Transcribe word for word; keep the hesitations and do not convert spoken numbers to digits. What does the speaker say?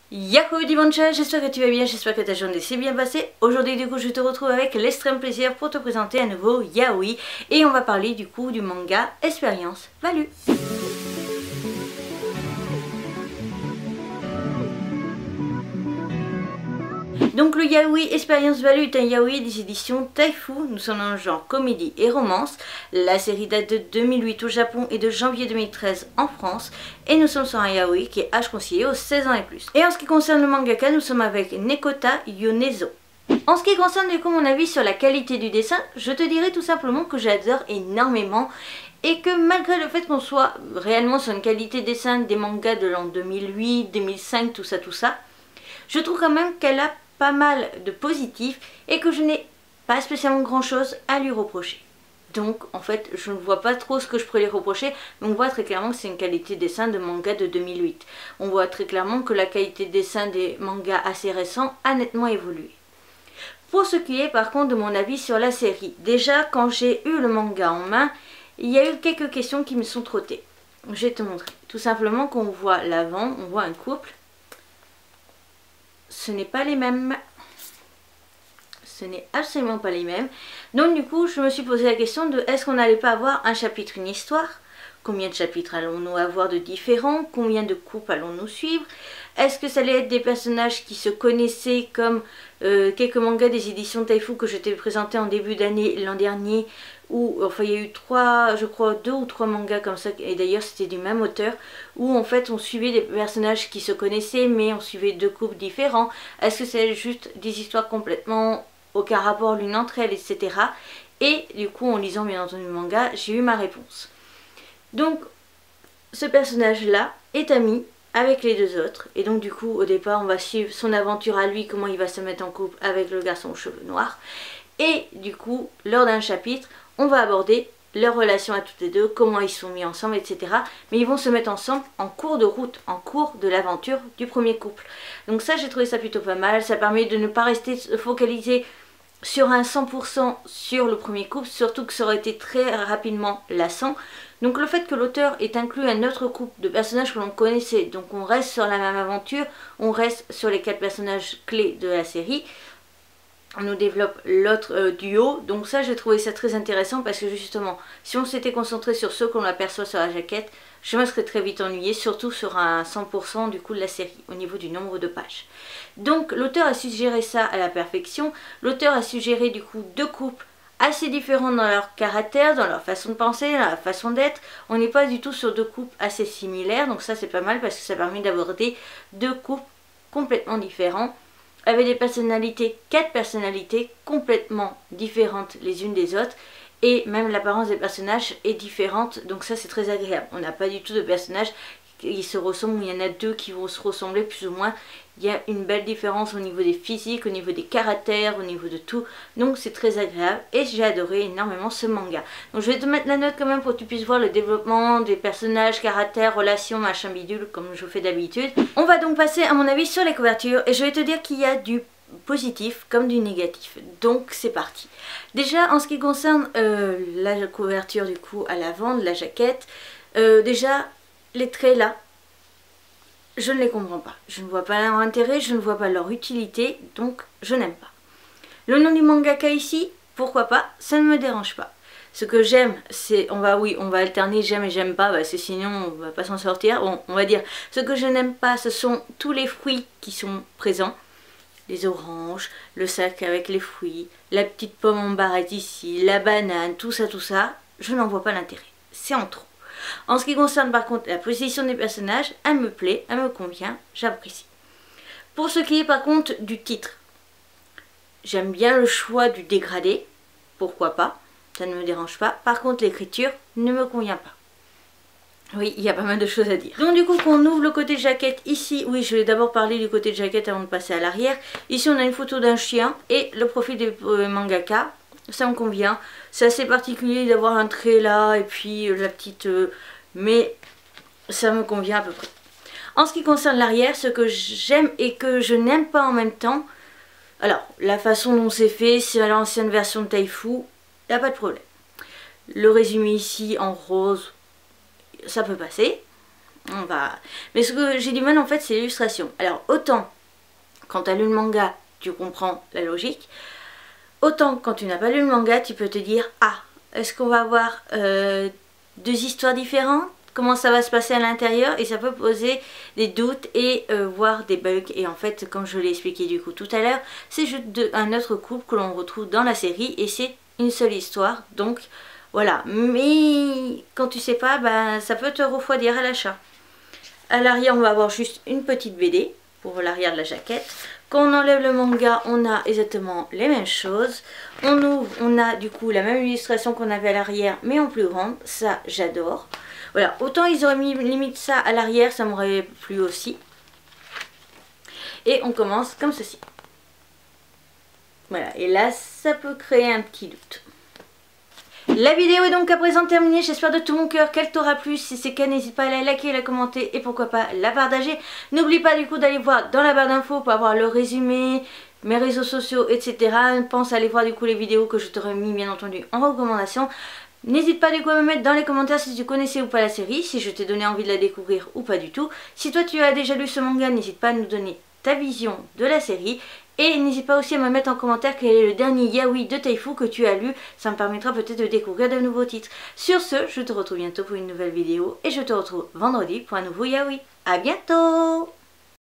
Yahoo Dimanche, j'espère que tu vas bien, j'espère que ta journée s'est bien passée. Aujourd'hui du coup je te retrouve avec l'extrême plaisir pour te présenter un nouveau yaoi. Et on va parler du coup du manga Expérience Value. Donc le yaoi Expérience Value est un yaoi des éditions Taifu. Nous sommes dans le genre comédie et romance. La série date de deux mille huit au Japon et de janvier deux mille treize en France. Et nous sommes sur un yaoi qui est âge conseillé aux seize ans et plus. Et en ce qui concerne le mangaka, nous sommes avec Nekota Yonezo. En ce qui concerne du coup mon avis sur la qualité du dessin, je te dirais tout simplement que j'adore énormément. Et que malgré le fait qu'on soit réellement sur une qualité de dessin des mangas de l'an deux mille huit, deux mille cinq, tout ça, tout ça, je trouve quand même qu'elle a pas mal de positifs et que je n'ai pas spécialement grand chose à lui reprocher. Donc en fait je ne vois pas trop ce que je pourrais lui reprocher, mais on voit très clairement que c'est une qualité de dessin de manga de deux mille huit. On voit très clairement que la qualité de dessin des mangas assez récents a nettement évolué. Pour ce qui est par contre de mon avis sur la série, déjà quand j'ai eu le manga en main, il y a eu quelques questions qui me sont trottées. Je vais te montrer. Tout simplement qu'on voit l'avant, on voit un couple. Ce n'est pas les mêmes. Ce n'est absolument pas les mêmes. Donc du coup, je me suis posé la question de est-ce qu'on n'allait pas avoir un chapitre, une histoire? Combien de chapitres allons-nous avoir de différents? Combien de couples allons-nous suivre? Est-ce que ça allait être des personnages qui se connaissaient comme euh, quelques mangas des éditions Taifu que je t'ai présenté en début d'année l'an dernier, où enfin il y a eu trois, je crois deux ou trois mangas comme ça, et d'ailleurs c'était du même auteur, où en fait on suivait des personnages qui se connaissaient mais on suivait deux couples différents. Est-ce que c'est juste des histoires complètement aucun rapport l'une entre elles, et cetera. Et du coup en lisant bien entendu le manga, j'ai eu ma réponse. Donc ce personnage là est ami avec les deux autres, et donc du coup au départ on va suivre son aventure à lui, comment il va se mettre en couple avec le garçon aux cheveux noirs, et du coup lors d'un chapitre on va aborder leur relation à toutes les deux, comment ils sont mis ensemble, et cetera. Mais ils vont se mettre ensemble en cours de route, en cours de l'aventure du premier couple. Donc ça j'ai trouvé ça plutôt pas mal, ça permet de ne pas rester focalisé sur un cent pour cent sur le premier couple, surtout que ça aurait été très rapidement lassant. Donc le fait que l'auteur ait inclus un autre couple de personnages que l'on connaissait, donc on reste sur la même aventure, on reste sur les quatre personnages clés de la série, on nous développe l'autre euh, duo, donc ça j'ai trouvé ça très intéressant parce que justement, si on s'était concentré sur ceux qu'on aperçoit sur la jaquette, je me serais très vite ennuyée, surtout sur un cent pour cent du coup de la série, au niveau du nombre de pages. Donc l'auteur a suggéré ça à la perfection, l'auteur a suggéré du coup deux couples assez différents dans leur caractère, dans leur façon de penser, dans leur façon d'être. On n'est pas du tout sur deux couples assez similaires, donc ça c'est pas mal parce que ça permet d'aborder deux couples complètement différents, avec des personnalités, quatre personnalités complètement différentes les unes des autres, et même l'apparence des personnages est différente, donc ça c'est très agréable. On n'a pas du tout de personnages qui se ressemblent, il y en a deux qui vont se ressembler plus ou moins. Il y a une belle différence au niveau des physiques, au niveau des caractères, au niveau de tout, donc c'est très agréable et j'ai adoré énormément ce manga. Donc je vais te mettre la note quand même pour que tu puisses voir le développement des personnages, caractères, relations, machin bidule comme je fais d'habitude. On va donc passer à mon avis sur les couvertures et je vais te dire qu'il y a du positif comme du négatif, donc c'est parti. Déjà en ce qui concerne euh, la couverture du coup à l'avant de la jaquette, euh, déjà les traits là, je ne les comprends pas, je ne vois pas leur intérêt, je ne vois pas leur utilité, donc je n'aime pas. Le nom du mangaka ici, pourquoi pas, ça ne me dérange pas. Ce que j'aime, c'est, on va, oui, on va alterner j'aime et j'aime pas, parce que sinon on va pas s'en sortir. Bon, on va dire, ce que je n'aime pas, ce sont tous les fruits qui sont présents. Les oranges, le sac avec les fruits, la petite pomme en barrette ici, la banane, tout ça, tout ça, je n'en vois pas l'intérêt. C'est en trop. En ce qui concerne par contre la position des personnages, elle me plaît, elle me convient, j'apprécie. Pour ce qui est par contre du titre, j'aime bien le choix du dégradé, pourquoi pas, ça ne me dérange pas. Par contre l'écriture ne me convient pas. Oui, il y a pas mal de choses à dire. Donc du coup, quand on ouvre le côté jaquette ici, oui, je vais d'abord parler du côté de jaquette avant de passer à l'arrière. Ici, on a une photo d'un chien et le profil des euh, mangaka. Ça me convient. C'est assez particulier d'avoir un trait là et puis euh, la petite... Euh, mais ça me convient à peu près. En ce qui concerne l'arrière, ce que j'aime et que je n'aime pas en même temps, alors, la façon dont c'est fait, c'est l'ancienne version de Taifu, il n'y a pas de problème. Le résumé ici en rose, ça peut passer. On va... Mais ce que j'ai du mal en fait, c'est l'illustration. Alors autant quand tu as lu le manga, tu comprends la logique. Autant quand tu n'as pas lu le manga, tu peux te dire « Ah, est-ce qu'on va avoir euh, deux histoires différentes ? Comment ça va se passer à l'intérieur ?» Et ça peut poser des doutes et euh, voir des bugs. Et en fait, comme je l'ai expliqué du coup tout à l'heure, c'est juste de, un autre couple que l'on retrouve dans la série et c'est une seule histoire. Donc voilà, mais quand tu sais pas, ben, ça peut te refroidir à l'achat. À l'arrière, on va avoir juste une petite B D pour l'arrière de la jaquette. Quand on enlève le manga, on a exactement les mêmes choses. On ouvre, on a du coup la même illustration qu'on avait à l'arrière, mais en plus grande. Ça, j'adore. Voilà, autant ils auraient mis limite ça à l'arrière, ça m'aurait plu aussi. Et on commence comme ceci. Voilà, et là, ça peut créer un petit doute. La vidéo est donc à présent terminée, j'espère de tout mon cœur qu'elle t'aura plu. Si c'est le cas, n'hésite pas à la liker, la commenter et pourquoi pas la partager. N'oublie pas du coup d'aller voir dans la barre d'infos pour avoir le résumé, mes réseaux sociaux, et cetera. Pense à aller voir du coup les vidéos que je t'aurais mis bien entendu en recommandation. N'hésite pas du coup à me mettre dans les commentaires si tu connaissais ou pas la série, si je t'ai donné envie de la découvrir ou pas du tout. Si toi tu as déjà lu ce manga, n'hésite pas à nous donner ta vision de la série. Et n'hésite pas aussi à me mettre en commentaire quel est le dernier yaoi de Taifu que tu as lu. Ça me permettra peut-être de découvrir de nouveaux titres. Sur ce, je te retrouve bientôt pour une nouvelle vidéo. Et je te retrouve vendredi pour un nouveau yaoi. A bientôt!